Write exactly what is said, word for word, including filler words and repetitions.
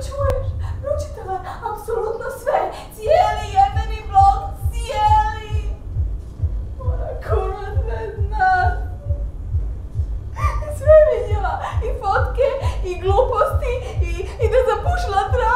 čuješ? Pročitala je apsolutno sve. Cijeli jebeni blog, cijeli. Ona kurva sve zna. Sve vidjela. I fotke, i gluposti, i, i da zapušila travu.